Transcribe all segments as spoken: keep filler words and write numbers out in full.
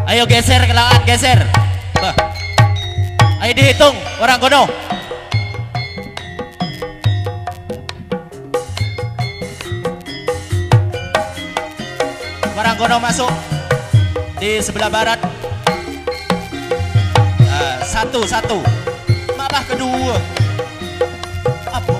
Ayo geser ke lawan, geser. Bah. Ayo dihitung orang kono. Orang kono masuk di sebelah barat. Uh, satu satu. Malah kedua. Apa?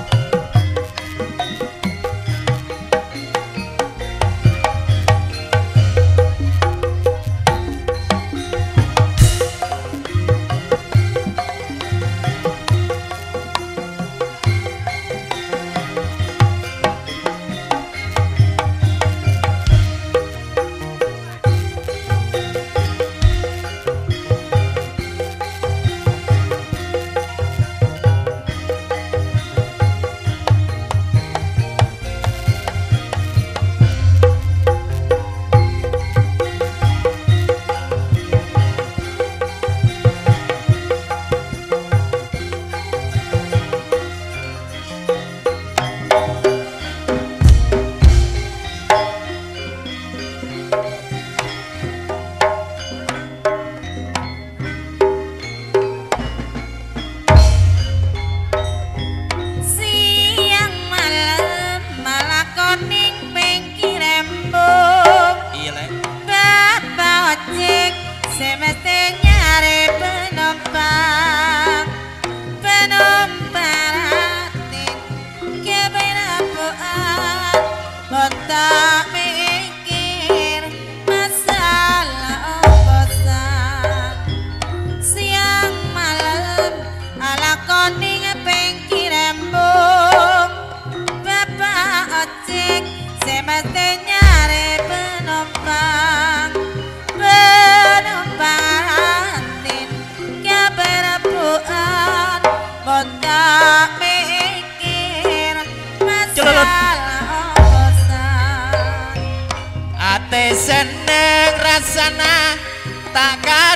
Ate seneng rasana tak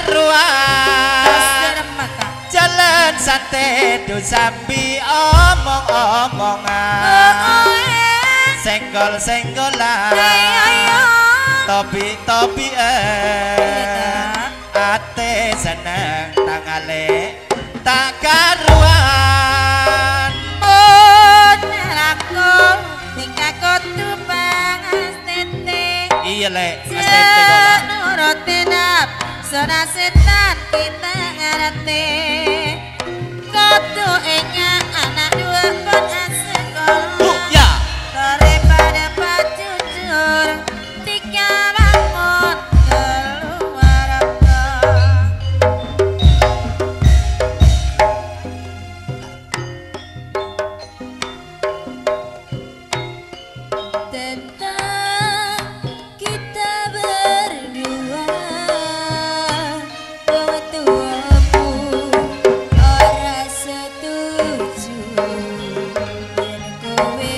karuan, jalan sate do sambi omong-omongan, senggol-senggolan, topi-topian. Ate seneng tangale tak karuan. Iya le, astete gola. Nurutinap, soda setan kita ngerti. Kotu enya anak dua pun asekol. Bu, ya. Daripada pacujur, tiga bangun keluar apa. Tentang away.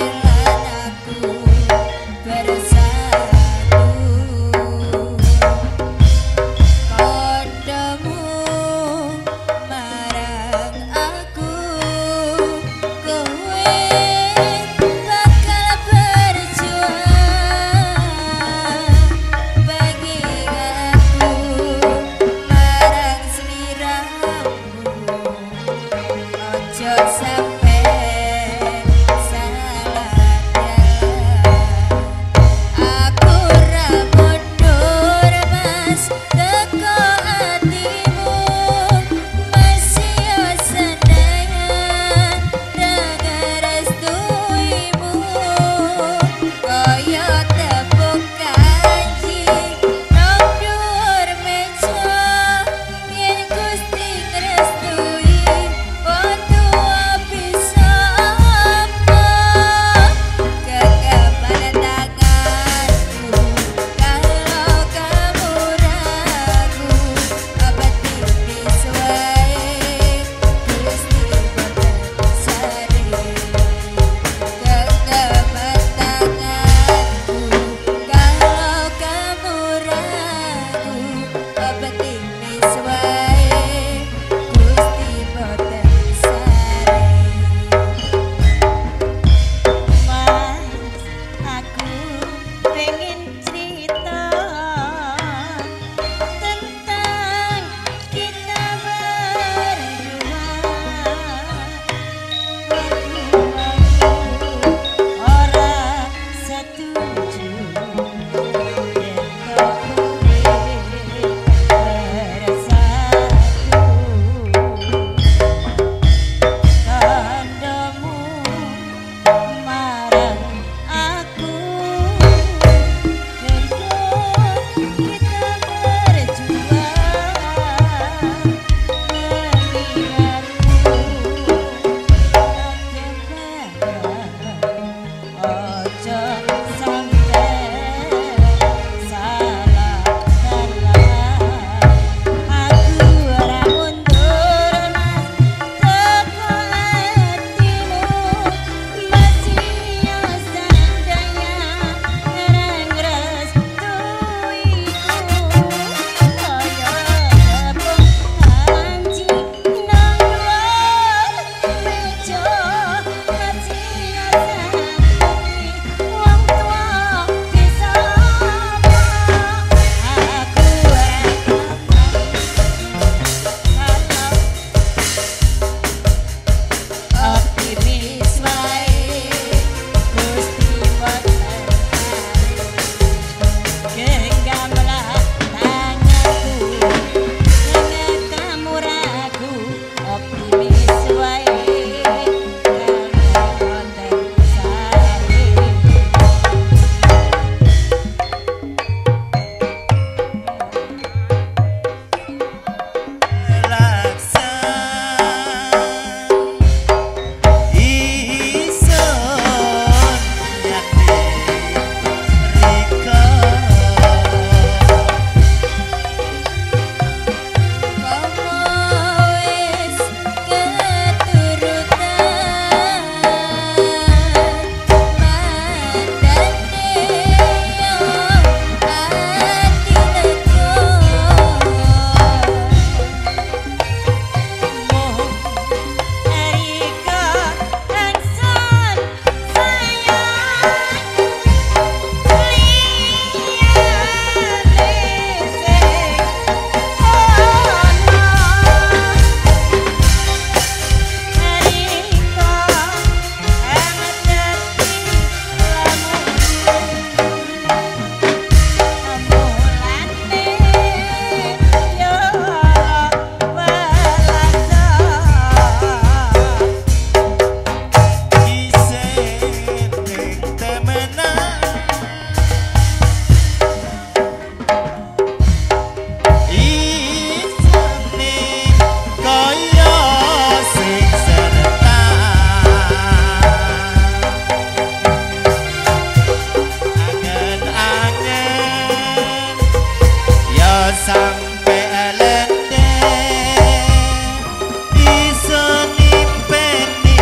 sampai elende iso nimpeni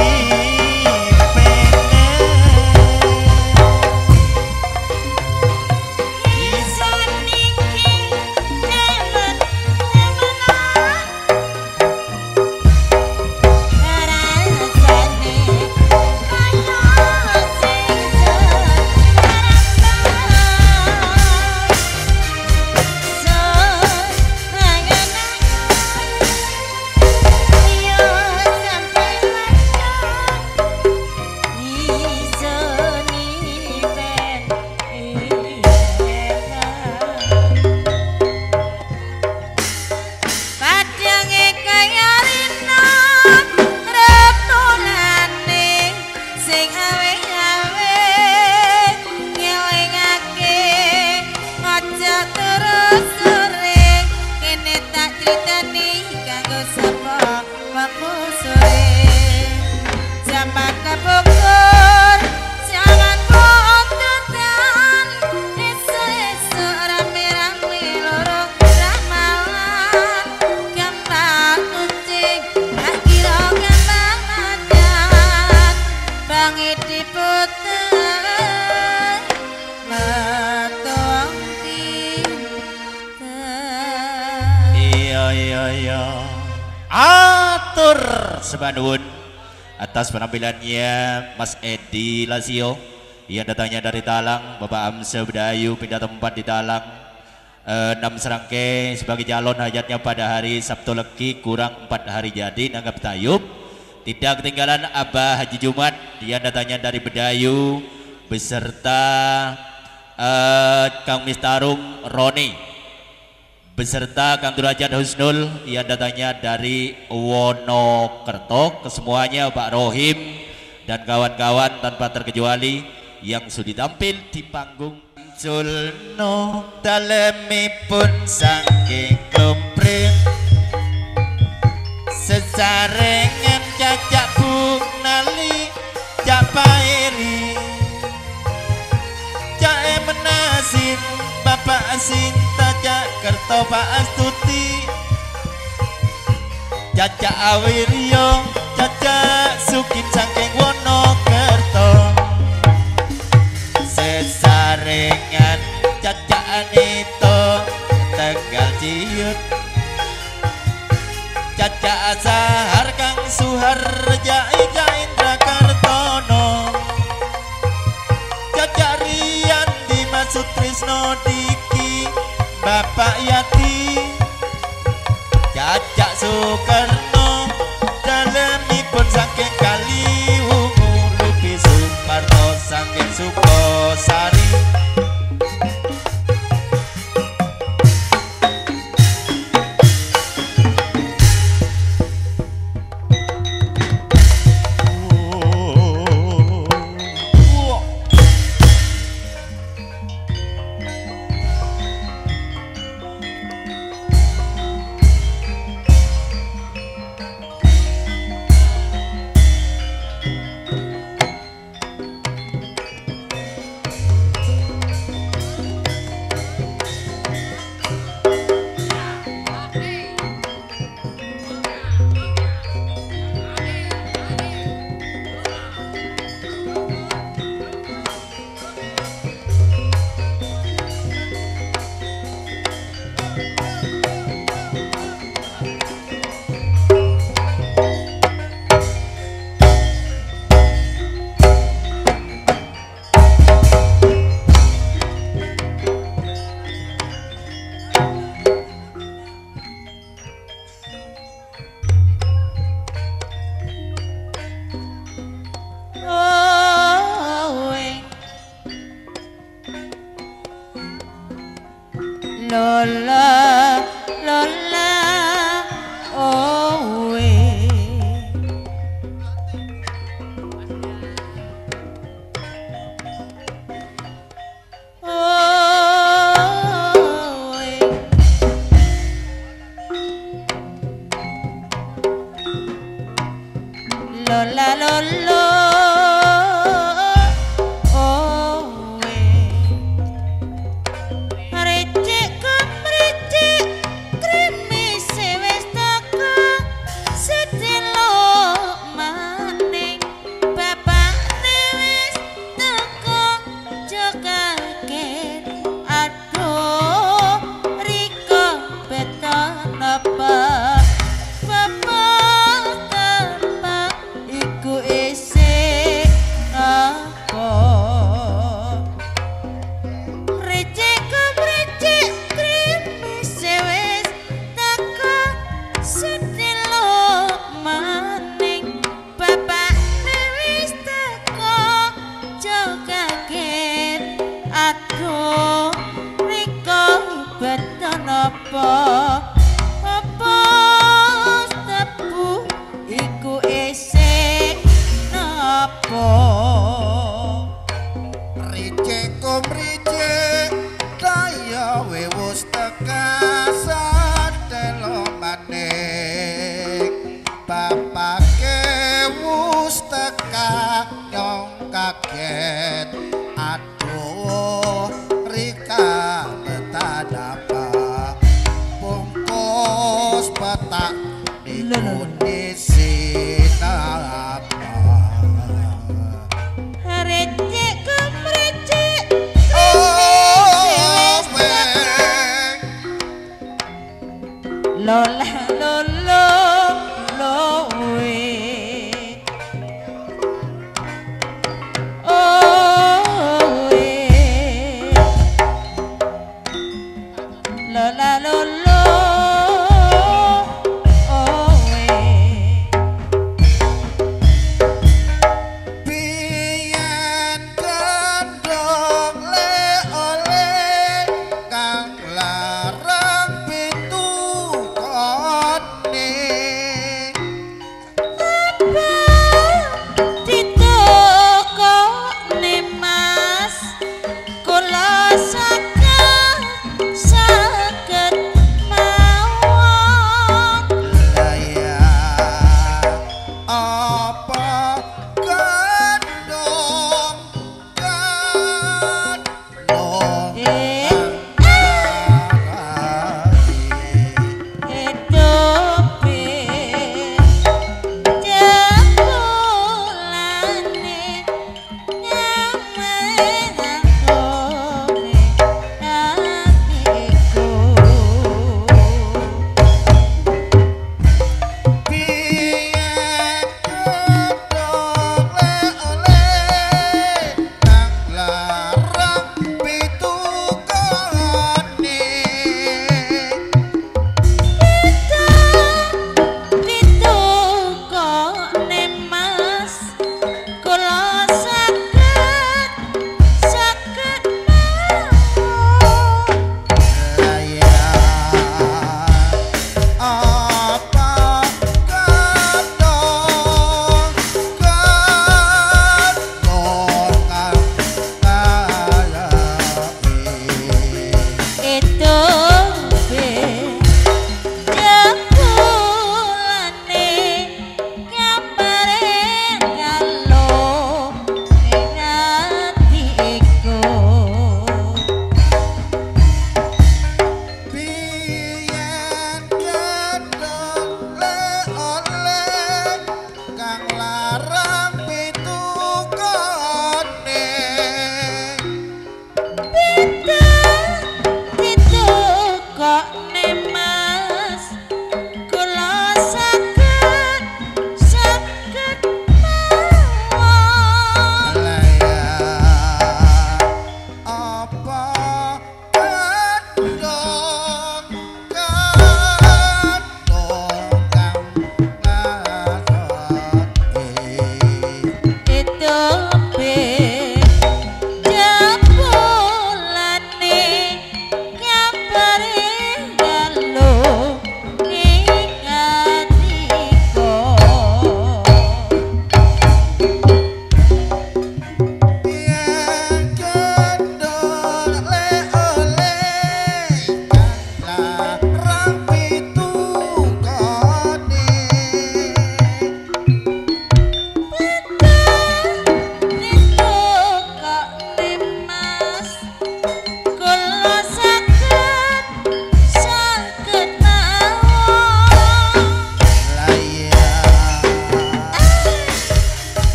pene iso niki nemen nemenan rasane kaya sing atur sebanun atas penampilannya Mas Edi Lasio yang datangnya dari Talang, Bapak Amsa Bedayu pindah tempat di Talang, enam serangkai sebagai calon hajatnya pada hari Sabtu Legi kurang empat hari jadi nanggap tayub. Tidak ketinggalan Abah Haji Jumat dia datangnya dari Bedayu beserta uh, Kang Mistarung Roni beserta Kang Derajat Husnul yang datangnya dari Wonokerto. Kesemuanya Pak Rohim dan kawan-kawan tanpa terkecuali yang sudah tampil di panggung. Sulno dalemipun saking klumpring sesarengan cacak buk nali cak pairi cak menasin Bapak Sinta cak kerto Pak Astuti cacak Awiryo cacak Sukin saking Wonokerto sesarengan cacak Anito Tegal Ciut cacak Asahar Kang Suharja Ija Indra Kartono cacak Rian Dimas Sutrisno Diki Bapak Yati cacak Soekarno dalemipun saking Kaliwungu Lupi Sumarto saking Sukosari Lola, Lola, oh we. Oh we. Lola, Lola. Ricik beton apa apa tebu iku isih napa ricik kum ricik kaya wewus teka satelo manik bapake wus teka nyong kaget aduh rika betadapa bungkus petak dikuni sinapa recek kemrecek oh weng lola lolo lowe oh we lola lolo oh we biyen kandhong le oleh kang larang pitu kone ditoko Mas kula saged saged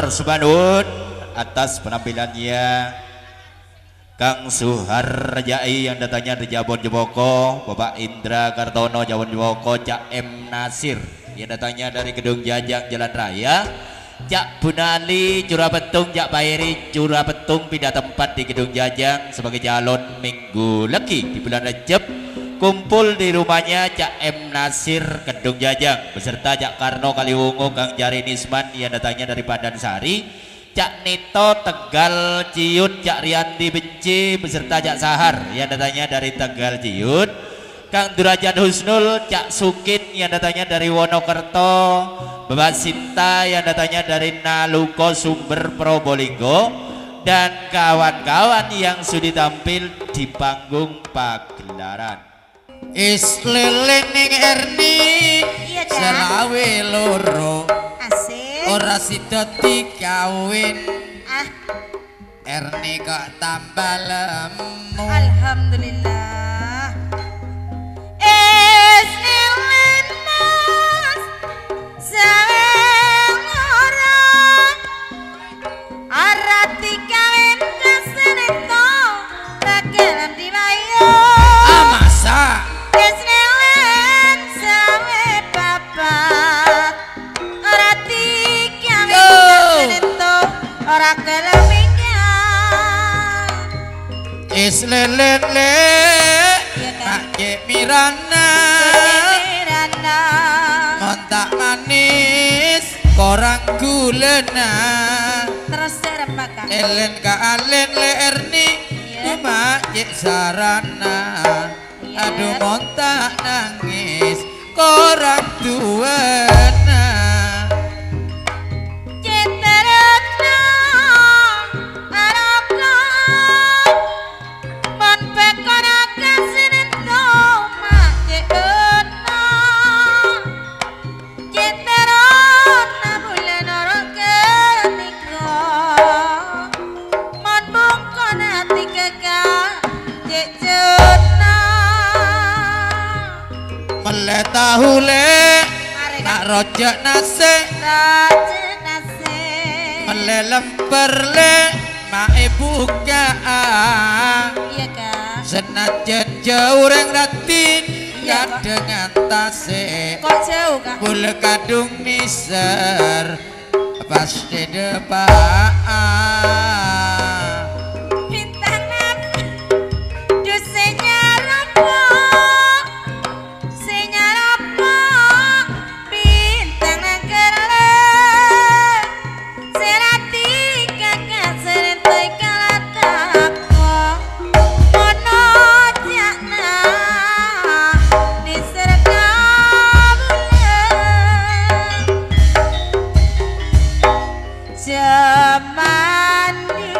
sebanun atas penampilannya Kang Suhar Jai yang datangnya dari Jabon Jeboko, Bapak Indra Kartono Jabon Jeboko, Cak M Nasir yang datangnya dari Gedung Jajang Jalan Raya, Cak Bunali Curah Petung, Cak Bayeri Curah Petung pindah tempat di Gedung Jajang sebagai calon Minggu Legi di bulan Rejab, kumpul di rumahnya Cak M Nasir Gedung Jajang beserta Cak Karno Kaliwungu, Kang Jari Nisman yang datangnya dari Pandan Sari, Cak Nito Tegal Ciut, Cak Riandi Benci beserta Cak Sahar yang datangnya dari Tegal Ciut, Kang Durajat Husnul, Cak Sukin yang datangnya dari Wonokerto, Bapak Sinta yang datangnya dari Naluko Sumber Probolinggo, dan kawan-kawan yang sudah tampil di panggung pagelaran. Is lelening Erni Iya, Cak. selawe loro Asik. ora sida dikawin. Ah, Erni kok tambah lemu. alhamdulillah. Es nilin mas saweng orang arati kawin kasenito rakelan dibayo. Ah masa Es nilin sawe bapak arati kawin kasenito rakelan minggan. is lelele Iya, Kak. Kak Mirana Miranda. montak manis korang gulena Terus serem Kak. elen ka alen le Erni Iya. Mak sarana Iya. aduh montak nangis korang duana Citerana aroko mon pekona kasinento makeona Citerana bulan oroke niko mon bungkona tikeka cecuna mele tahu le Mari, Kak. nak rojak nase rajenase mele lemper le mae bukaan iya Kak. senajan jauh reng ratin Iya, Kak. kadengan tase Kok jauh Kak? bule kadung niser pas di depan Bintangan dosenya rapo senya rapo bintangan kerale serati kakak serentai kalatako mono jakna diserga bulan zaman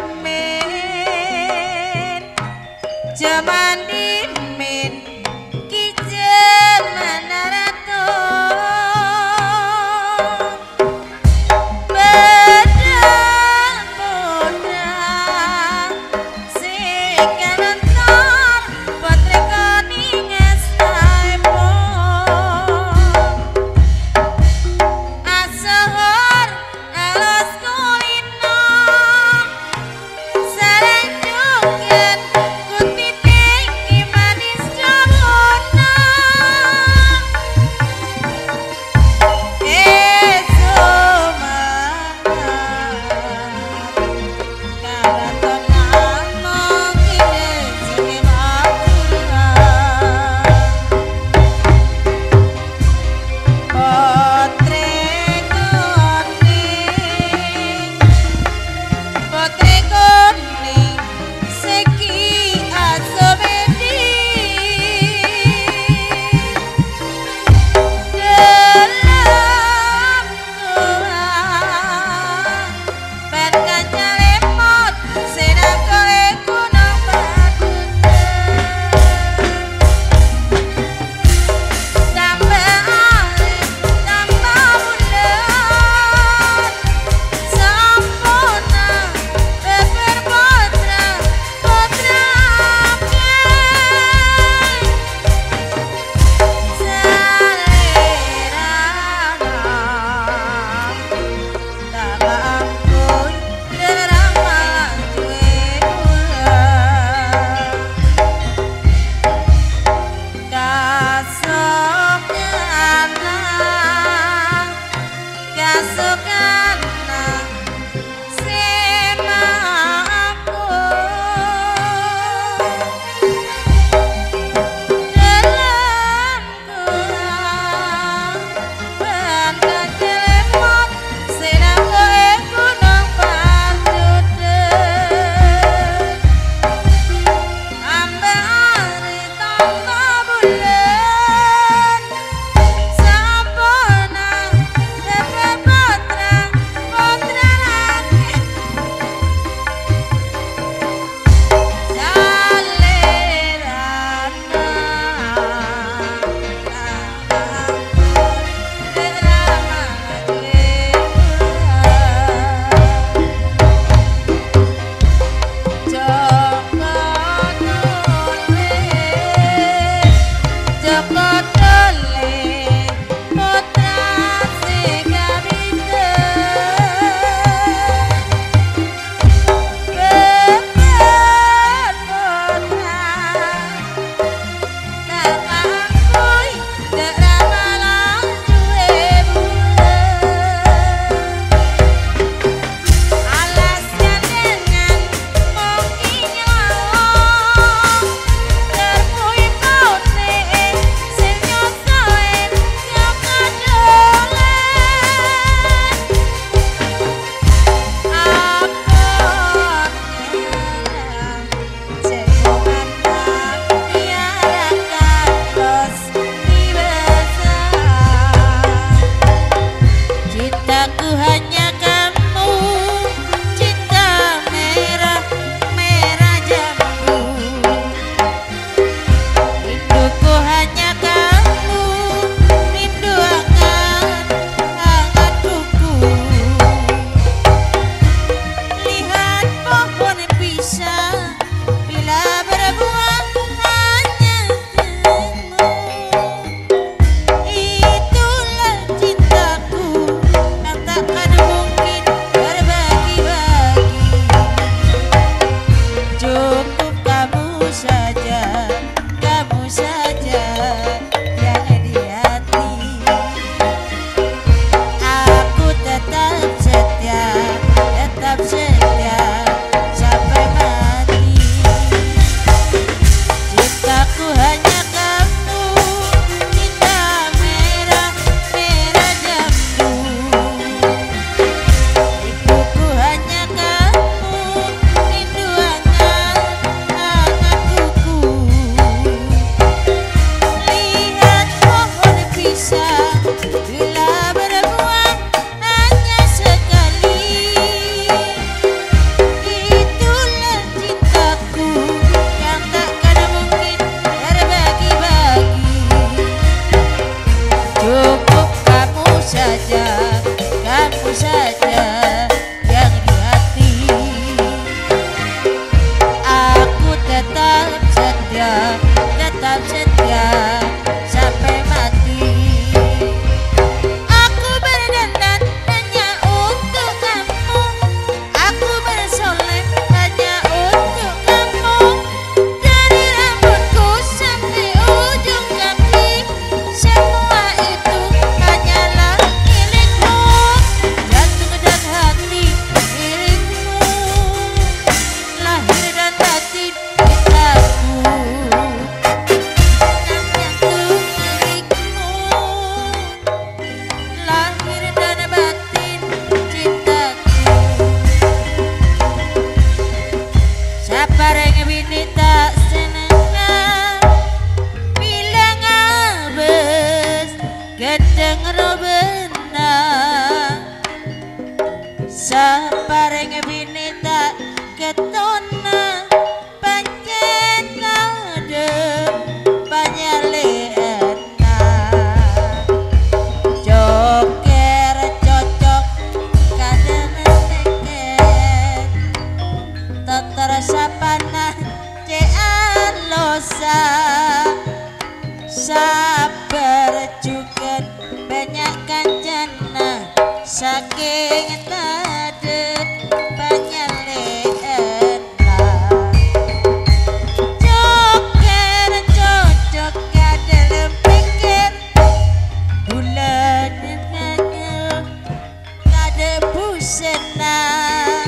senang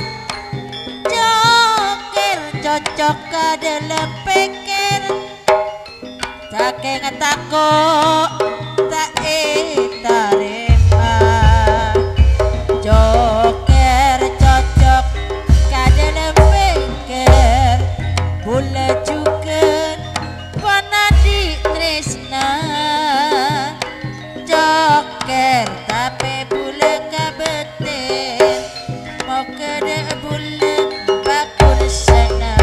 joker cocok adalah pikir saking takut tak terima joker cocok adalah pikir boleh juga pernah di tresna joker tapi boleh kabetin mau kena boleh bakul sana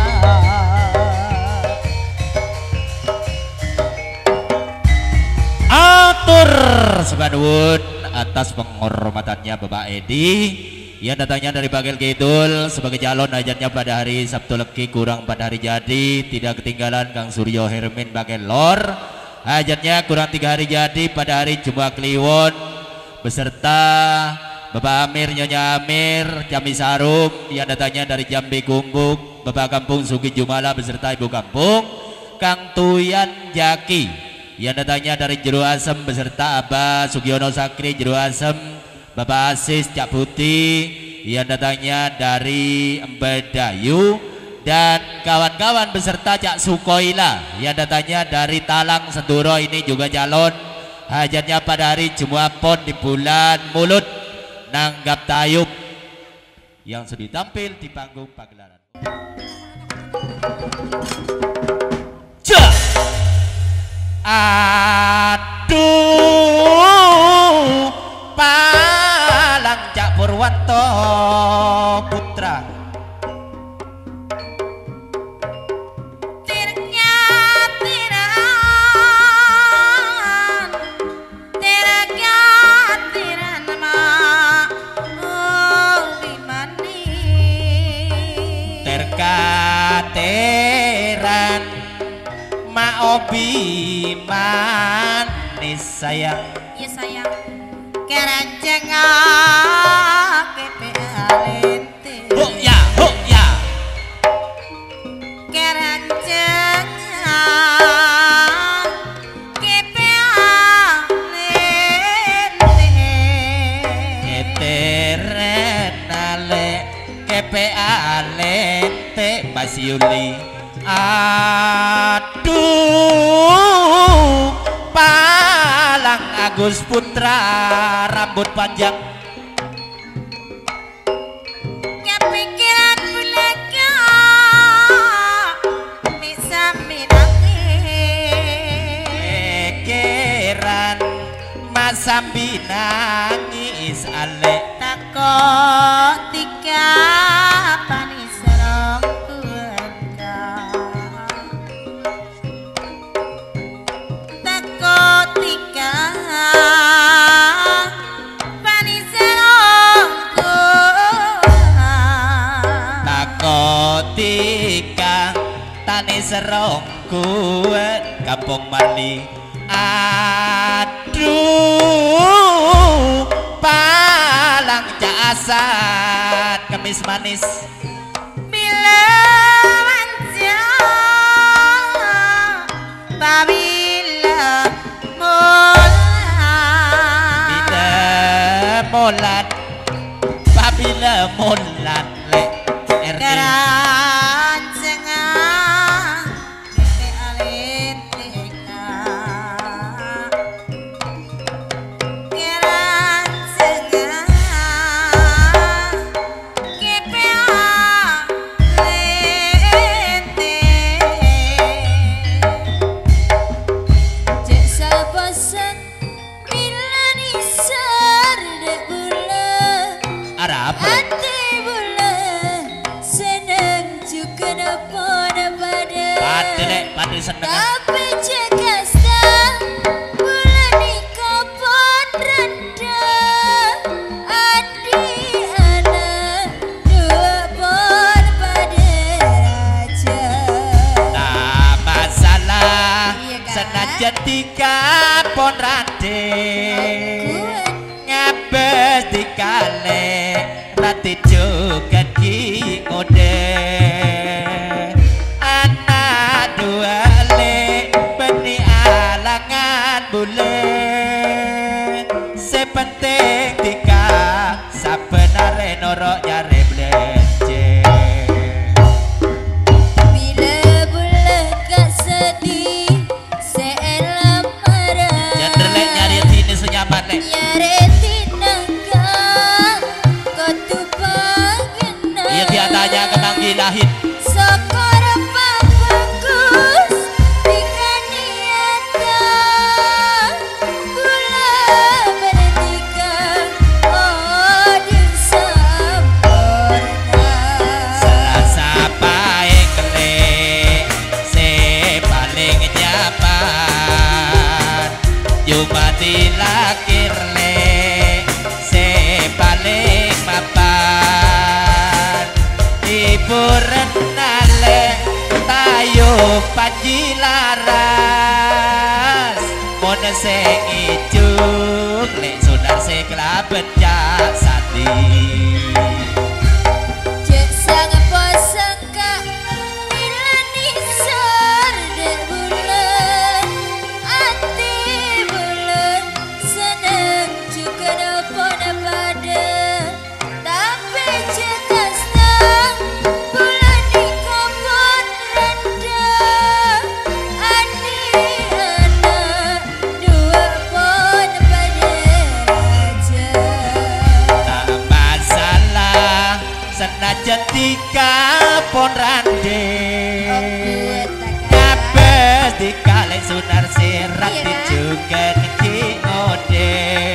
atur sebanuun atas penghormatannya Bapak Edi yang datangnya dari Bagel Kidul sebagai calon hajatnya pada hari Sabtu Legi kurang pada hari jadi tidak ketinggalan Kang Suryo Hermin Bagel Lor hajatnya kurang tiga hari jadi pada hari Jumat Kliwon beserta Bapak Amir Nyonya Amir Jami Sarum yang datangnya dari Jambi Kumbuk Bapak Kampung Sugi Jumala beserta Ibu Kampung Kang Tuyan Jaki yang datangnya dari Jero Asem beserta Abah Sugiono Sakri Jero Asem Bapak Asis Cak Putih yang datangnya dari Embedayu dan kawan-kawan beserta Cak Sukoila yang datangnya dari Talang Senduro ini juga calon hajatnya pada hari Jumat Pon di bulan Mulut Nanggap Tayub yang sudah tampil di panggung pagelaran. Ja! Aduh Palang Cak Purwanto Putra tirnya tiran tiraga tiran nama oh dimani terkateran ma obi manis sayang ya sayang keranjang kepe alente huk ya huk ya keranjang kepe alente keteren ale kepe alente Mas Yuli aduh Palang Agus Putra rambut panjang kepikiran bulega bisa minangi pikiran Mas Sambi nangis ale takut tiga panis serong keluarga takut tiga panis serong keluarga takotika tani serong kuat kampung Mali aduh Palang Casat kemis manis bila manja babila molat bila molat babila molat le R D kerancengan kepe alentika kerancengan kepe alente cek sapasan bila nisar dek bulan Arab hati bulan seneng juga napa-napa pade lek pade seneng tapi jaga sang bulan ni kapan renda adi anak dua pon pada raja tak masalah Iya kan? senajan tiga pon rade Kuat. ngabes dikale rati juga ki ngode anak dua le beni alangan bule sepenting tiga sabenar norok nyare blenje. Bila bulan gak sedih seelah marah. Jangan lek nyari sini senyaman lek. Nyare tinangka kau tu pagena. Iya dia tanya kemang gilahin. Sokor papakus dikaniata Bula bertiga odin sempurna. Selasa paling kelek se paling nyaman. Jumati lakir lek se paling mapan. Hiburan nale tayo panji laras. Mon sing ijuk lek sunar se kelaben jak sati. Cek sang posangka milani sor de bulan. Ati bulan senang juga nopon pada. Tapi cekas tak bulan di kompon rendah. Adi anak dua pon pada raja. Tak masalah senajan tiga pon rande. Ngabes dikale sunar sirat Iya. dijugen ki ngode.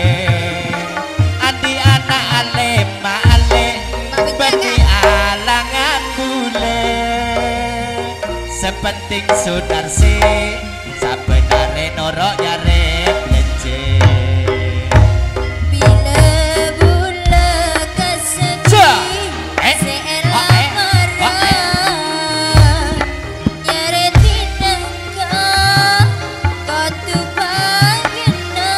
Andi anak ale ma ale bagi alangan bule. Sepenting sunar si sabenare norok nyare blenje. Bila bulan kesedih Ja. Eh. seelah Oh, eh. marah. Nyare tinangka kau tu pagena.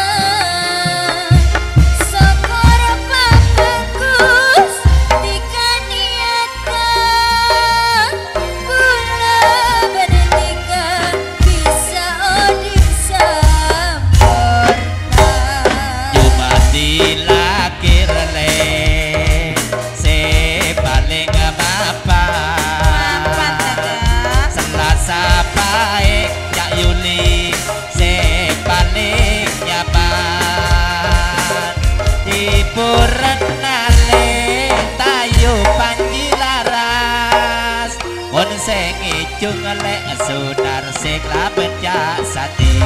Sokor papakus dikaniata Bula bertiga bisa odin sempurna. Jumati lakir le se paling mapan. Selasa baik Cak Yuli se paling nyaman. Hiburan nale tayo panji laras. Mon sing ijung lek sunar se klaben jak sati.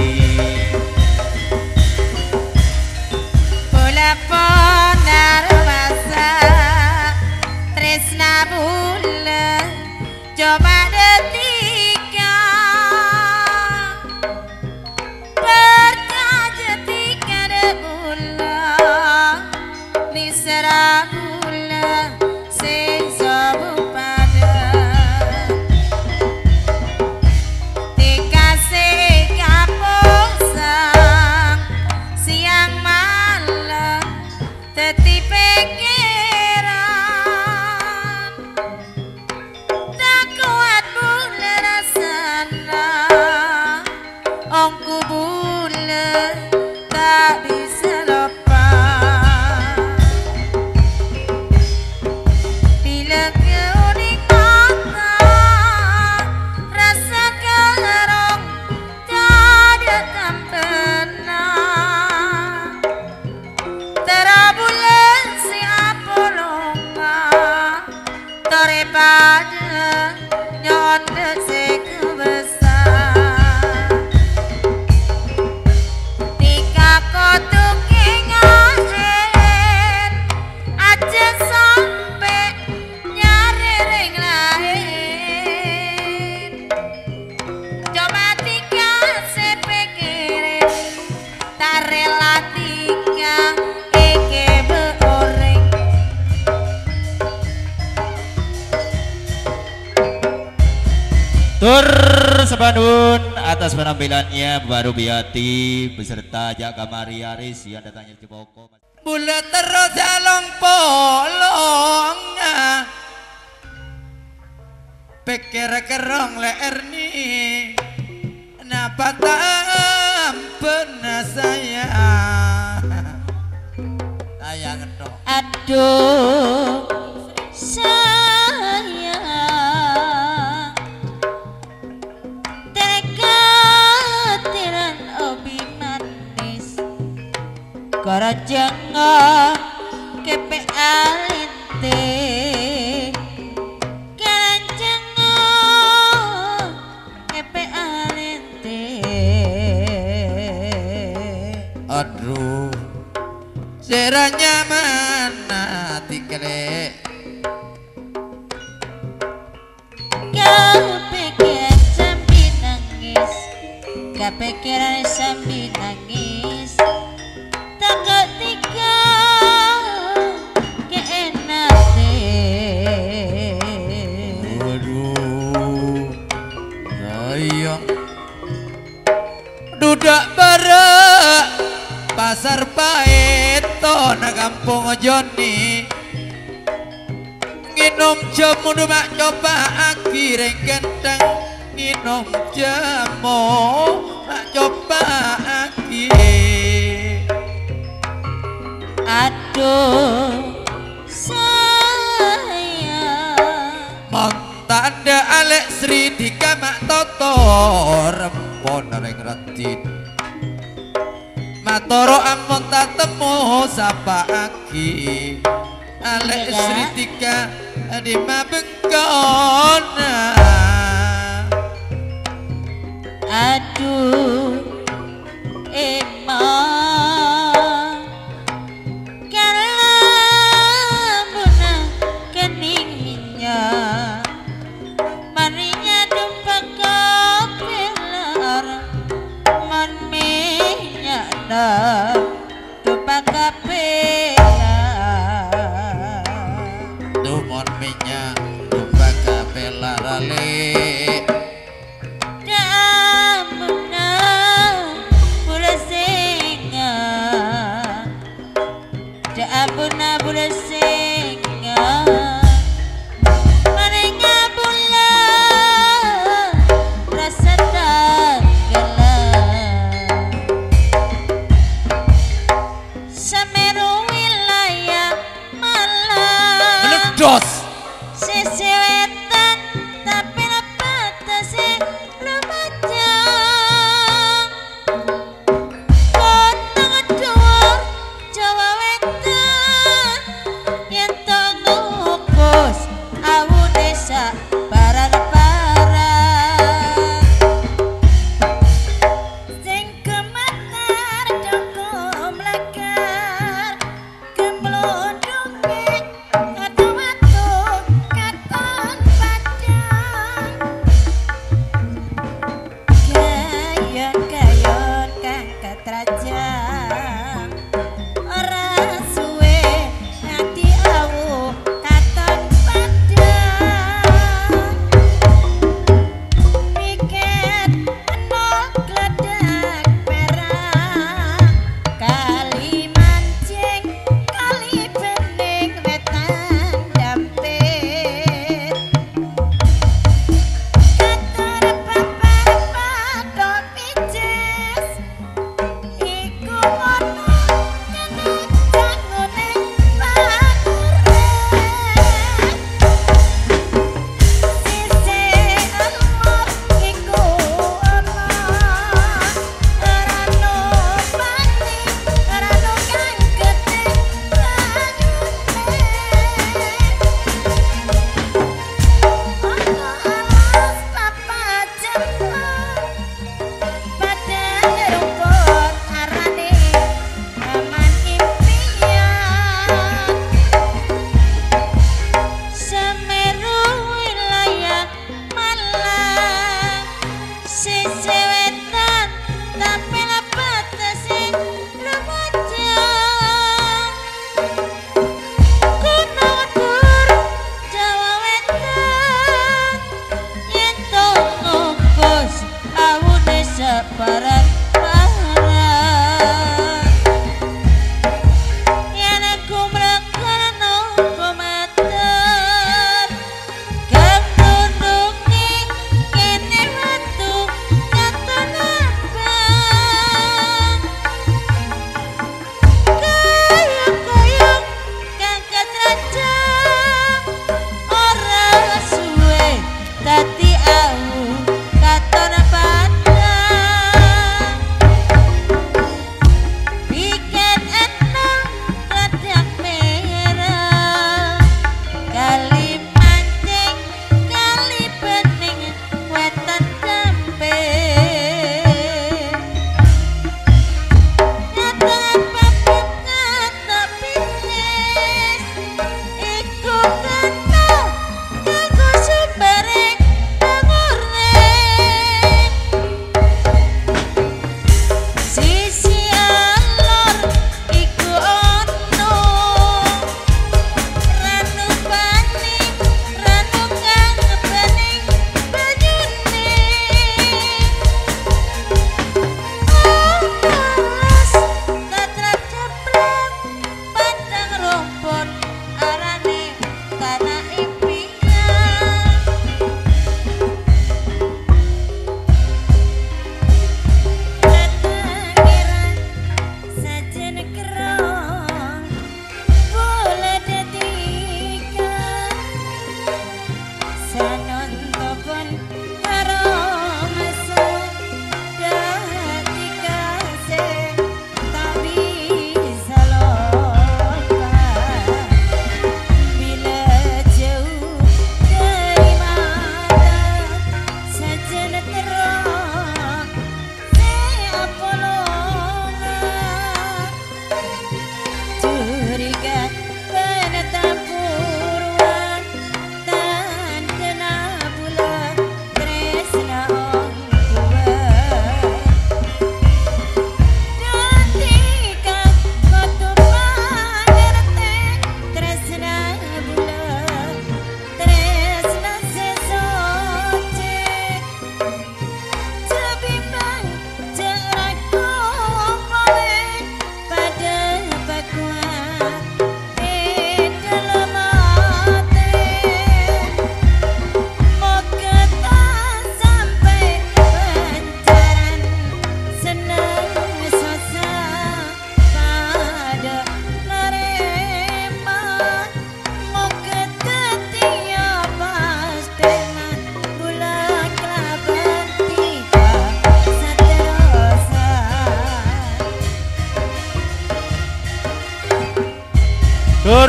Bola ponar masa tresna bula coba detika berkaja tika de bula nisra bula sing sabu pada tika se kaposang siang malam teti pikiran tak kuat bule rasana ongku bule tak bisa lepas bila keuning mata rasa kerong tak datang pernah. Terabulan si apolonga tore pada nyonde se kebesar. Tika kotu kengahen aja sampai nyari ring lain. Coba tika se pikirin tak rela tika eke beoreng. Tur Sebandun atas penampilannya baru Biati beserta Jaka Mari Aris yang datangnya di Boko. Bula terus jalong polong pikir kerong leer ni napa tak pernah saya sayang dong Aduh sayang tekatiran obi manis Karajanga kepe alinte Karajanga kepe alinte Aduh seranya mana tikele Kepikiran sambil nangis Kepikiran sambil nangis Tak ketika keenate Waduh sayang dudak barak pasar paeto na kampung Joni nginom jamu mak coba akhirnya gendang nginom jamu mak coba akhir Aduh sayang Montanda Alek Sri Dika mak toto rempon reng ratin Matoro amon tak temu sapa aki Alek Sri Dika di mabengkona Aduh emang Kalambuna kening minyak Marinya dumpa kapelar Man minyak dah dumpa kapelar Dumon minyak dumpa kapelar alik Damuna bula singa Damuna bula singa Maringa bula rasa tanggalan Semeru wilayah Malang meledos Sisi wetan tapi batasi lumajang Kota Jawa Jawa wetan yen to ngukus awu desa barang-barang Sing kemetar joko mlakar kemlodonge kata-kata kata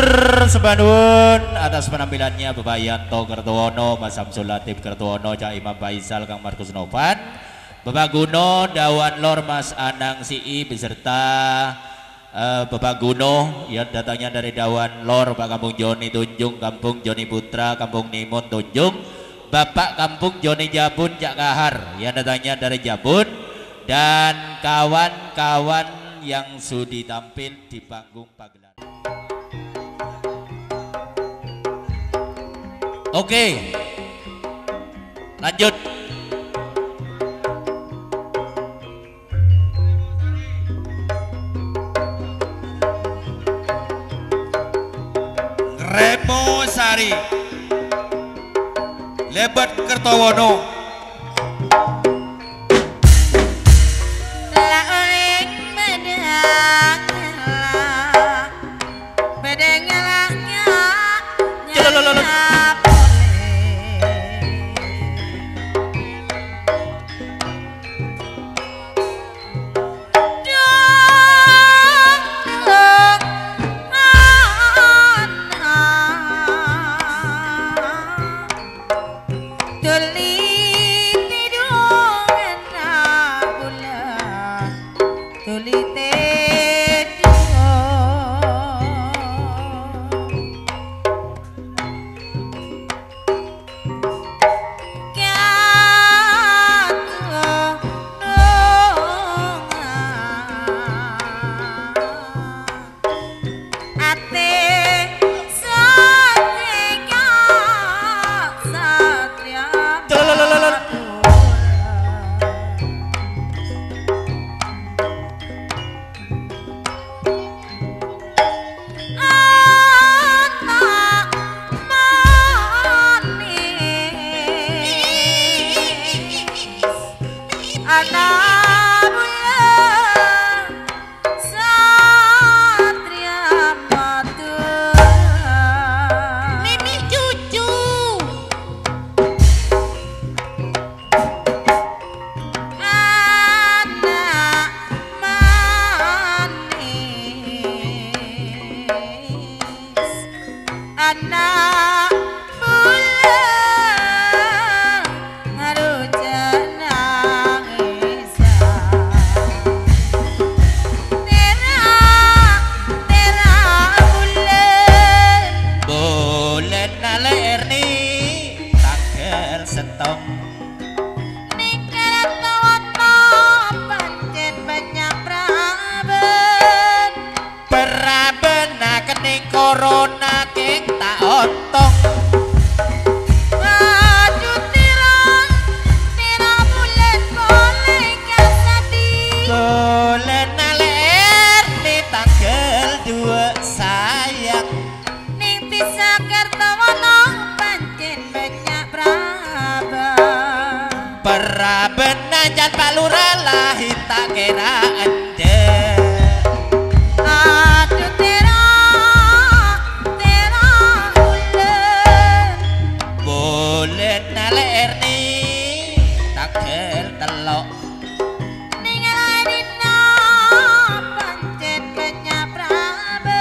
Sebanun atas penampilannya Bapak Yanto Kertowono, Mas Samsul Latif Kertowono, Cak Imam Faisal, Kang Markus Novan, Bapak Guno, Dawan Lor, Mas Anang Sii beserta uh, Bapak Guno yang datangnya dari Dawan Lor, Pak Kampung Joni Tunjung, Kampung Joni Putra, Kampung Nimun Tunjung, Bapak Kampung Joni Jabun Cak Kahar yang datangnya dari Jabun, dan kawan-kawan yang sudi tampil di panggung pagelaran. Oke, lanjut. Remo Sari Lebat Kertowono. La uring bedang bedang nyalahnya nyala corona keng tak otong. Aduh tirang, tirang bulan boleh kasati. Bulan aler di tanggal dua sayang. Ning bisa Kertowono pancen banyak praba. Peraben najan Pak Lurah lahir tak kira ande. Aduh tirang, tirang bulan. Bulan aler di tanggal telok. Ning adina pancen banyak praba.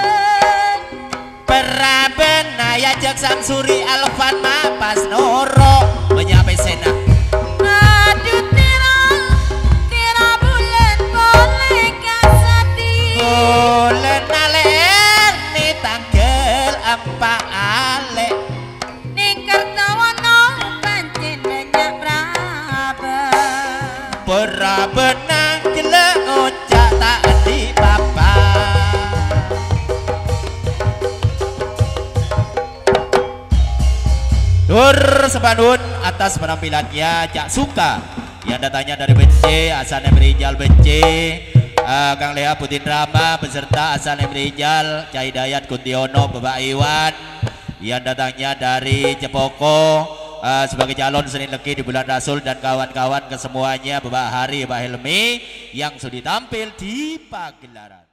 Peraben ayajak Samsuri Alvan Mapas Noro menyapai sena. Aduh tirang, tirang bulan boleh kasati. Bulan aler di tanggal empat ale. Ning Kertowono pancen banyak praba. Peraben nang jelek ojak tak di papa. Dur Sebanun atas penampilannya Cak Suka yang datangnya dari Bence, asalnya Berijal Bence, uh, Kang Lea Putin Rama beserta asalnya Berijal, Cak Hidayat Kuntiono, Bapak Iwan yang datangnya dari Cepoko uh, sebagai calon Senin Legi di bulan Rasul, dan kawan-kawan kesemuanya, Bapak Hari, Bapak Helmi yang sudah tampil di pagelaran.